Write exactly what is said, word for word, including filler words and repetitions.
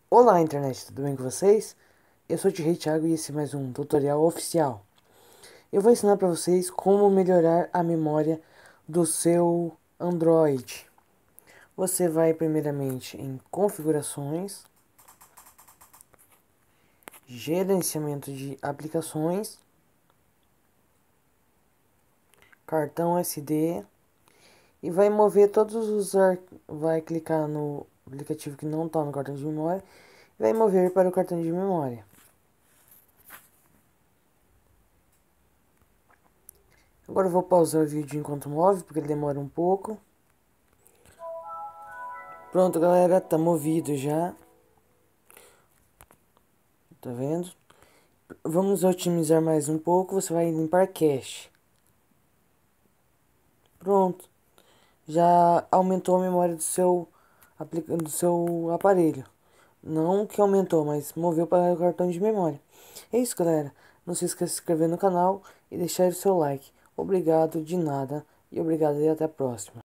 Olá, internet, tudo bem com vocês? Eu sou o Tio Thiago e esse é mais um tutorial oficial. Eu vou ensinar para vocês como melhorar a memória do seu Android. Você vai primeiramente em configurações, gerenciamento de aplicações, cartão S D e vai mover todos os ar... vai clicar no aplicativo que não está no cartão de memória e vai mover para o cartão de memória. Agora eu vou pausar o vídeo enquanto move, porque ele demora um pouco. Pronto, galera, tá movido já. Tá vendo? Vamos otimizar mais um pouco. Você vai limpar cache. Pronto. Já aumentou a memória do seu, do seu aparelho. Não que aumentou, mas moveu para o cartão de memória. É isso, galera. Não se esqueça de se inscrever no canal e deixar o seu like. Obrigado de nada. E obrigado e até a próxima.